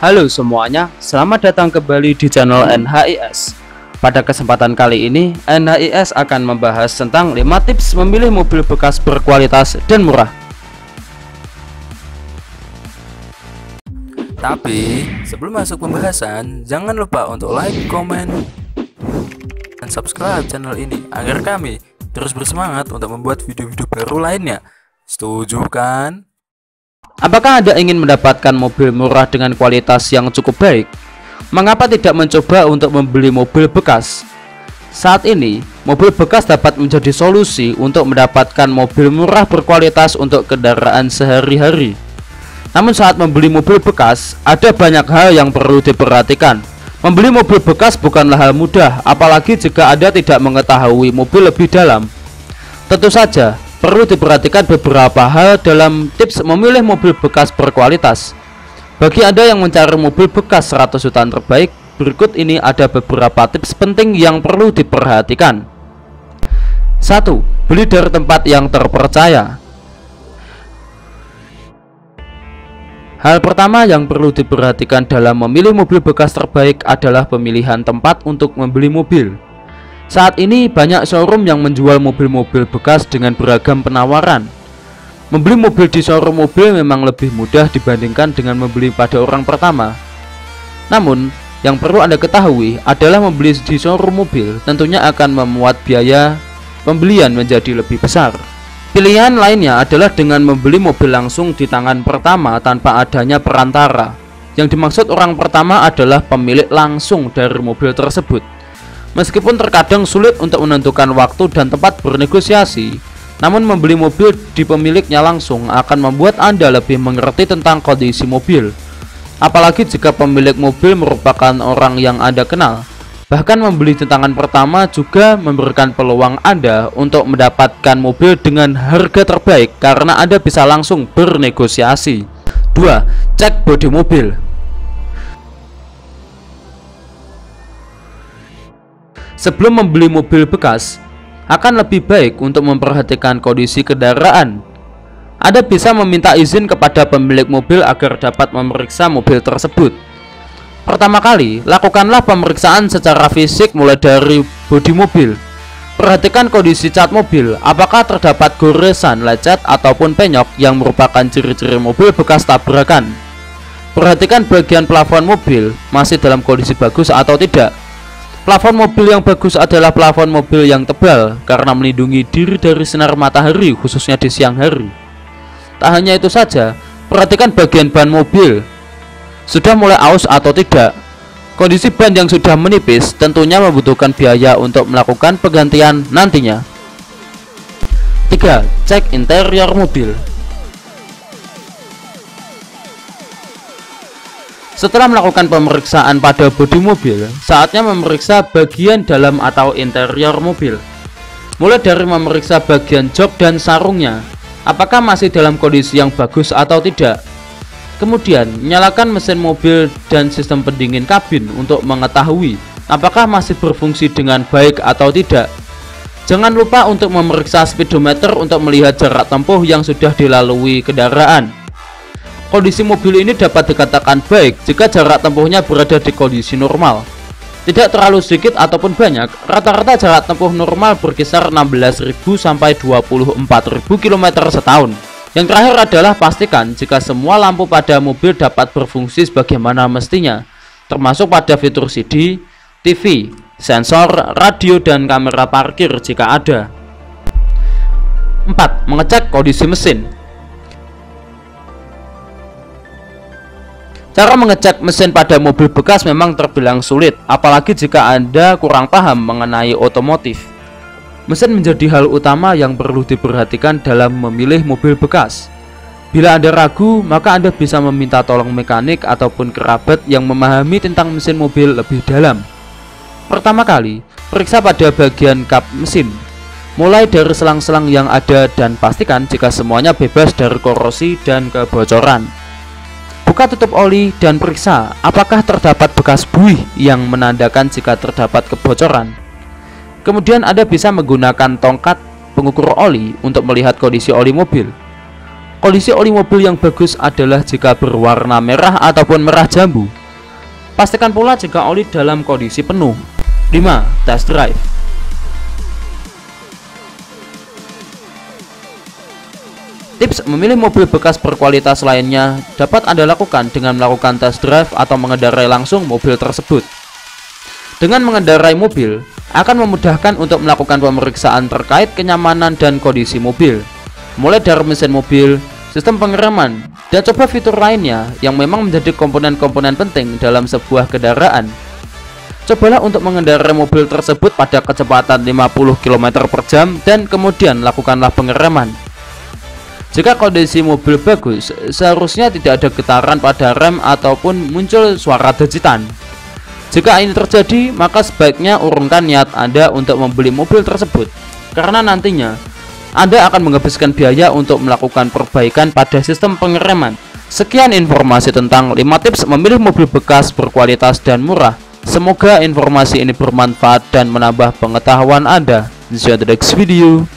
Halo semuanya, selamat datang kembali di channel NHIS. Pada kesempatan kali ini, NHIS akan membahas tentang 5 tips memilih mobil bekas berkualitas dan murah. Tapi, sebelum masuk pembahasan, jangan lupa untuk like, komen, dan subscribe channel ini agar kami terus bersemangat untuk membuat video-video baru lainnya. Setuju kan? Apakah Anda ingin mendapatkan mobil murah dengan kualitas yang cukup baik? Mengapa tidak mencoba untuk membeli mobil bekas? Saat ini, mobil bekas dapat menjadi solusi untuk mendapatkan mobil murah berkualitas untuk kendaraan sehari-hari. Namun saat membeli mobil bekas, ada banyak hal yang perlu diperhatikan. Membeli mobil bekas bukanlah hal mudah, apalagi jika Anda tidak mengetahui mobil lebih dalam. Tentu saja, perlu diperhatikan beberapa hal dalam tips memilih mobil bekas berkualitas. Bagi Anda yang mencari mobil bekas 100 jutaan terbaik, berikut ini ada beberapa tips penting yang perlu diperhatikan. 1. Beli dari tempat yang terpercaya. Hal pertama yang perlu diperhatikan dalam memilih mobil bekas terbaik adalah pemilihan tempat untuk membeli mobil. Saat ini banyak showroom yang menjual mobil-mobil bekas dengan beragam penawaran. Membeli mobil di showroom mobil memang lebih mudah dibandingkan dengan membeli pada orang pertama. Namun, yang perlu Anda ketahui adalah membeli di showroom mobil tentunya akan memuat biaya pembelian menjadi lebih besar. Pilihan lainnya adalah dengan membeli mobil langsung di tangan pertama tanpa adanya perantara. Yang dimaksud orang pertama adalah pemilik langsung dari mobil tersebut. Meskipun terkadang sulit untuk menentukan waktu dan tempat bernegosiasi, namun membeli mobil di pemiliknya langsung akan membuat Anda lebih mengerti tentang kondisi mobil. Apalagi jika pemilik mobil merupakan orang yang Anda kenal. Bahkan membeli di tangan pertama juga memberikan peluang Anda untuk mendapatkan mobil dengan harga terbaik karena Anda bisa langsung bernegosiasi. 2. Cek bodi mobil. Sebelum membeli mobil bekas, akan lebih baik untuk memperhatikan kondisi kendaraan. Anda bisa meminta izin kepada pemilik mobil agar dapat memeriksa mobil tersebut. Pertama kali, lakukanlah pemeriksaan secara fisik mulai dari bodi mobil. Perhatikan kondisi cat mobil, apakah terdapat goresan, lecet, ataupun penyok yang merupakan ciri-ciri mobil bekas tabrakan. Perhatikan bagian plafon mobil, masih dalam kondisi bagus atau tidak. Plafon mobil yang bagus adalah plafon mobil yang tebal karena melindungi diri dari sinar matahari khususnya di siang hari. Tak hanya itu saja, perhatikan bagian ban mobil. Sudah mulai aus atau tidak? Kondisi ban yang sudah menipis tentunya membutuhkan biaya untuk melakukan penggantian nantinya. 3. Cek interior mobil. Setelah melakukan pemeriksaan pada bodi mobil, saatnya memeriksa bagian dalam atau interior mobil. Mulai dari memeriksa bagian jok dan sarungnya, apakah masih dalam kondisi yang bagus atau tidak. Kemudian, nyalakan mesin mobil dan sistem pendingin kabin untuk mengetahui apakah masih berfungsi dengan baik atau tidak. Jangan lupa untuk memeriksa speedometer untuk melihat jarak tempuh yang sudah dilalui kendaraan. Kondisi mobil ini dapat dikatakan baik jika jarak tempuhnya berada di kondisi normal. Tidak terlalu sedikit ataupun banyak, rata-rata jarak tempuh normal berkisar 16.000 sampai 24.000 km setahun. Yang terakhir adalah pastikan jika semua lampu pada mobil dapat berfungsi sebagaimana mestinya, termasuk pada fitur CD, TV, sensor, radio, dan kamera parkir jika ada. 4. Mengecek kondisi mesin. Cara mengecek mesin pada mobil bekas memang terbilang sulit, apalagi jika Anda kurang paham mengenai otomotif. Mesin menjadi hal utama yang perlu diperhatikan dalam memilih mobil bekas. Bila Anda ragu, maka Anda bisa meminta tolong mekanik ataupun kerabat yang memahami tentang mesin mobil lebih dalam. Pertama kali, periksa pada bagian kap mesin, mulai dari selang-selang yang ada dan pastikan jika semuanya bebas dari korosi dan kebocoran. Buka tutup oli dan periksa apakah terdapat bekas buih yang menandakan jika terdapat kebocoran. Kemudian Anda bisa menggunakan tongkat pengukur oli untuk melihat kondisi oli mobil. Kondisi oli mobil yang bagus adalah jika berwarna merah ataupun merah jambu. Pastikan pula jika oli dalam kondisi penuh. 5. Test drive. Tips memilih mobil bekas berkualitas lainnya dapat Anda lakukan dengan melakukan test drive atau mengendarai langsung mobil tersebut. Dengan mengendarai mobil akan memudahkan untuk melakukan pemeriksaan terkait kenyamanan dan kondisi mobil, mulai dari mesin mobil, sistem pengereman, dan coba fitur lainnya yang memang menjadi komponen-komponen penting dalam sebuah kendaraan. Cobalah untuk mengendarai mobil tersebut pada kecepatan 50 km/jam dan kemudian lakukanlah pengereman. Jika kondisi mobil bagus, seharusnya tidak ada getaran pada rem ataupun muncul suara dejitan. Jika ini terjadi, maka sebaiknya urungkan niat Anda untuk membeli mobil tersebut, karena nantinya Anda akan menghabiskan biaya untuk melakukan perbaikan pada sistem pengereman. Sekian informasi tentang 5 tips memilih mobil bekas berkualitas dan murah. Semoga informasi ini bermanfaat dan menambah pengetahuan Anda. See you on the next video.